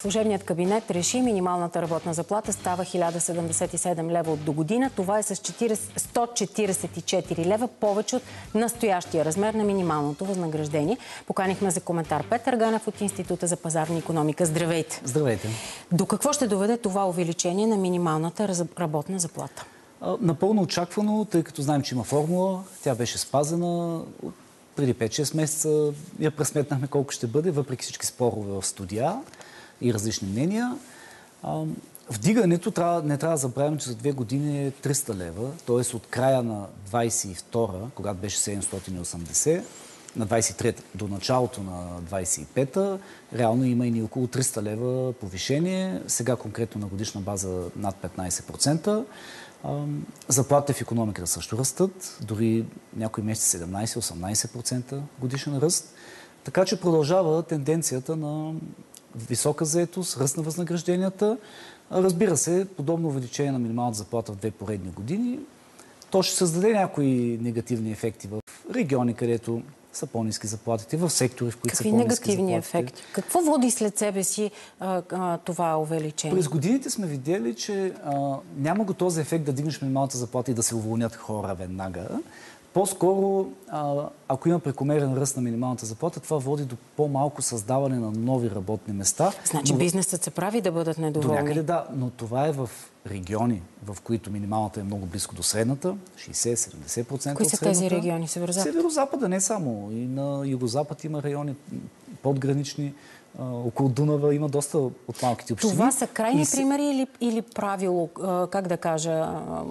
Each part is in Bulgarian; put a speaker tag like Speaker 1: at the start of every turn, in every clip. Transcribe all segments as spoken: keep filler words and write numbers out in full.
Speaker 1: Служебният кабинет реши минималната работна заплата става хиляда седемдесет и седем лева от до година. Това е с сто четиридесет и четири лева повече от настоящия размер на минималното възнаграждение. Поканихме за коментар Петър Ганев от Института за пазарна икономика. Здравейте!
Speaker 2: Здравейте!
Speaker 1: До какво ще доведе това увеличение на минималната работна заплата?
Speaker 2: Напълно очаквано, тъй като знаем, че има формула. Тя беше спазена преди пет-шест месеца. Я пресметнахме колко ще бъде, въпреки всички спорове в студия и различни мнения. Вдигането трябва, не трябва да забравим, че за две години е триста лева, т.е. от края на двадесет и втора, когато беше седемстотин и осемдесет, на двадесет и трета до началото на двадесет и пета, реално има и около триста лева повишение. Сега конкретно на годишна база над петнадесет процента. Заплатите в икономиката също растат, дори някои месеци седемнадесет-осемнадесет процента годишен ръст. Така че продължава тенденцията на висока заетост, ръст на възнагражденията. Разбира се, подобно увеличение на минималната заплата в две поредни години, то ще създаде някои негативни ефекти в региони, където са по-ниски заплатите, в сектори, в които
Speaker 1: Какви
Speaker 2: са по-ниски заплатите.
Speaker 1: негативни ефекти? Какво води след себе си а, а, това увеличение?
Speaker 2: През годините сме видели, че а, няма го този ефект да дигнеш минималната заплата и да се уволнят хора веднага. По-скоро, а, ако има прекомерен ръст на минималната заплата, това води до по-малко създаване на нови работни места.
Speaker 1: Значи но... бизнесът се прави да бъдат недоволни.
Speaker 2: До някъде да, но това е в региони, в които минималната е много близко до средната, шейсет-седемдесет процента
Speaker 1: Кои
Speaker 2: от
Speaker 1: са
Speaker 2: средната.
Speaker 1: тези региони? Северозапад?
Speaker 2: Северозапада не само. И на югозапад има райони подгранични. А, около Дунава има доста от малките общини.
Speaker 1: Това са крайни
Speaker 2: и
Speaker 1: примери или, или правило, а, как да кажа...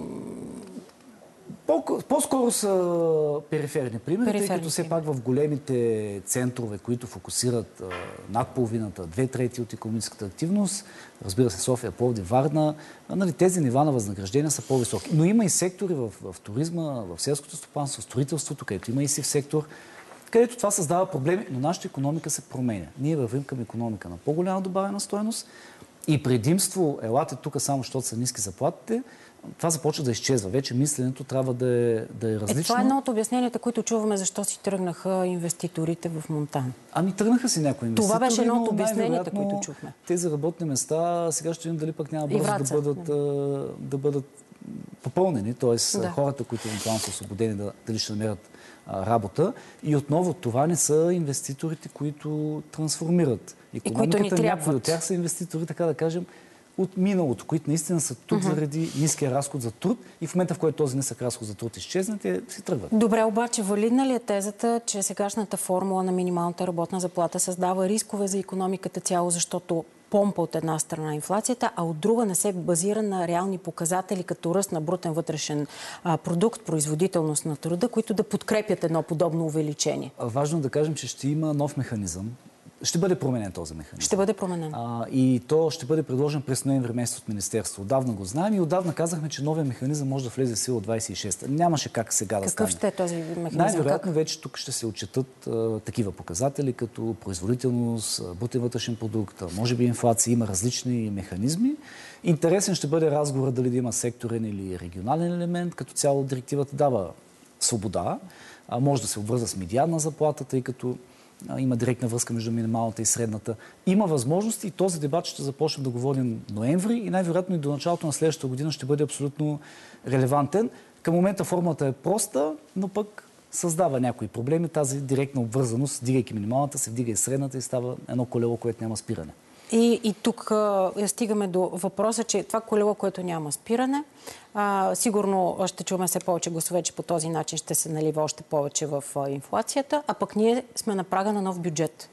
Speaker 2: По-скоро са периферни примери,
Speaker 1: периферни
Speaker 2: тъй като все пак в големите центрове, които фокусират а, над половината, две трети от икономическата активност, разбира се, София, Пловдив, Варна, а, нали, тези нива на възнаграждения са по-високи. Но има и сектори в, в туризма, в селското стопанство, в строителството, където има и сив сектор, където това създава проблеми, но нашата икономика се променя. Ние вървим към икономика на по-голяма добавена стойност и предимство, елате тук само, защото са ниски заплатите, това започва да изчезва. Вече мисленето трябва да е, да е различно.
Speaker 1: Е, това е едно от обясненията, които чуваме защо си тръгнаха инвеститорите в Монтана.
Speaker 2: Ами тръгнаха си някои инвеститори.
Speaker 1: Това беше едно от обясненията, които чухме.
Speaker 2: Тези работни места сега ще видим дали пък няма бързо да бъдат, да. да бъдат попълнени. Т.е.
Speaker 1: Да.
Speaker 2: хората, които евентуално са освободени, да, дали ще намерят а, работа. И отново това не са инвеститорите, които трансформират икономиката.
Speaker 1: И които ни трябват.
Speaker 2: Някои от тях са инвеститори, така да кажем, от миналото, които наистина са тук uh-huh. заради ниския разход за труд и в момента, в който този нисък разход за труд изчезне, те си тръгват.
Speaker 1: Добре, обаче валидна ли е тезата, че сегашната формула на минималната работна заплата създава рискове за икономиката цяло, защото помпа от една страна инфлацията, а от друга не се базира на реални показатели, като ръст на брутен вътрешен а, продукт, производителност на труда, които да подкрепят едно подобно увеличение?
Speaker 2: Важно да кажем, че ще има нов механизъм. Ще бъде променен този механизъм.
Speaker 1: Ще бъде променен.
Speaker 2: А, и то ще бъде предложен през ноември месец от Министерството. Отдавна го знаем и отдавна казахме, че новия механизъм може да влезе в сила от двадесет и шеста. Нямаше как сега да стане.
Speaker 1: Какъв ще е този механизъм?
Speaker 2: Най-вероятно
Speaker 1: как?
Speaker 2: вече тук ще се отчетат а, такива показатели, като производителност, брутен вътрешен продукт, може би инфлация, има различни механизми. Интересен ще бъде разговор дали да има секторен или регионален елемент. Като цяло директивата дава свобода. А, може да се обвърза с медианна заплата, тъй като има директна връзка между минималната и средната. Има възможности и този дебат ще започнем да го водим ноември и най-вероятно и до началото на следващата година ще бъде абсолютно релевантен. Към момента формулата е проста, но пък създава някои проблеми. Тази директна обвързаност, дигайки минималната, се вдига и средната и става едно колело, което няма спиране.
Speaker 1: И, и тук а, стигаме до въпроса, че това колело, което няма спиране, а, сигурно ще чуваме все повече гласове, че по този начин ще се налива още повече в а, инфлацията, а пък ние сме на прага на нов бюджет.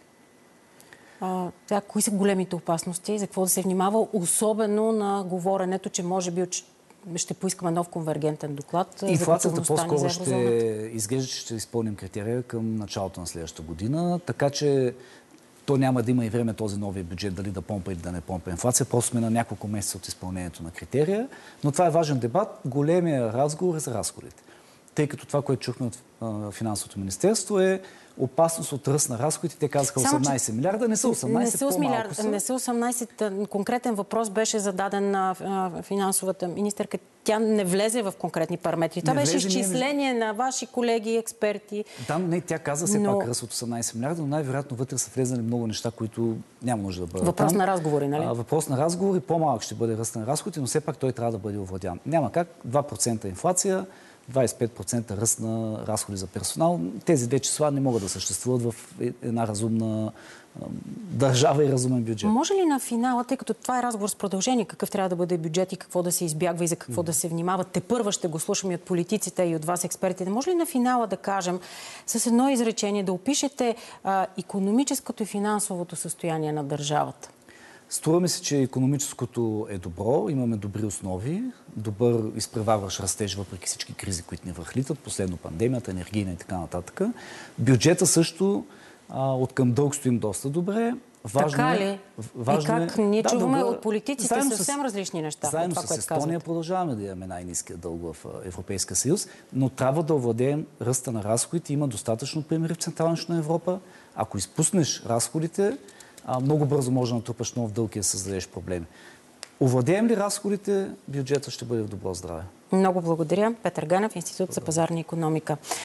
Speaker 1: А, това, кои са големите опасности? За какво да се внимава? Особено на говоренето, че може би ще поискаме нов конвергентен доклад.
Speaker 2: Инфлацията по-скоро ще изглежда, че ще изпълним критерия към началото на следващата година, така че то няма да има и време този новия бюджет дали да помпа или да не помпа инфлация. Просто сме на няколко месеца от изпълнението на критерия. Но това е важен дебат. Големия разговор е за разходите. тъй като това, което чухме от а, финансовото министерство е опасност от ръст на разходите. Те казаха осемнайсет милиарда, не са осемнайсет,
Speaker 1: не са
Speaker 2: по-малко са.
Speaker 1: Не са осемнайсет. Конкретен въпрос беше зададен на а, финансовата министърка. Тя не влезе в конкретни параметри. Това беше изчисление на ваши колеги, експерти.
Speaker 2: Да, не, тя каза все
Speaker 1: но...
Speaker 2: пак ръст от осемнайсет милиарда, но най-вероятно вътре са влезали много неща, които няма нужда да бъдат.
Speaker 1: Въпрос
Speaker 2: там.
Speaker 1: на разговори, нали?
Speaker 2: А, въпрос на разговори, по-малък ще бъде ръст на разходите, но все пак той трябва да бъде овладян. Няма как, два процента инфлация, двайсет и пет процента ръст на разходи за персонал. Тези две числа не могат да съществуват в една разумна държава и разумен бюджет.
Speaker 1: Може ли на финала, тъй като това е разговор с продължение, какъв трябва да бъде бюджет и какво да се избягва и за какво mm. да се внимава, те първа ще го слушам и от политиците, и от вас експертите. Може ли на финала да кажем с едно изречение да опишете а, икономическото и финансовото състояние на държавата?
Speaker 2: Струва ми се, че икономическото е добро, имаме добри основи, добър изпреварващ растеж въпреки всички кризи, които ни върхлитат, последно пандемията, енергийна и така нататък. Бюджета също а, от към дълг стоим доста добре. Важно
Speaker 1: така
Speaker 2: е,
Speaker 1: ли?
Speaker 2: важно
Speaker 1: и как ние
Speaker 2: да,
Speaker 1: чуваме
Speaker 2: дълга,
Speaker 1: от политиците съвсем с, различни неща.
Speaker 2: Заедно
Speaker 1: това,
Speaker 2: с Естония казвате. Продължаваме да имаме най-ниския дълг в Европейския съюз, но трябва да овладеем ръста на разходите. Има достатъчно примери в Централна Европа. Ако изпуснеш разходите, много бързо може да натрупаш нов дълг и да създадеш проблеми. Овладеем ли разходите, бюджетът ще бъде в добро здраве.
Speaker 1: Много благодаря. Петър Ганев, Институт за пазарна икономика.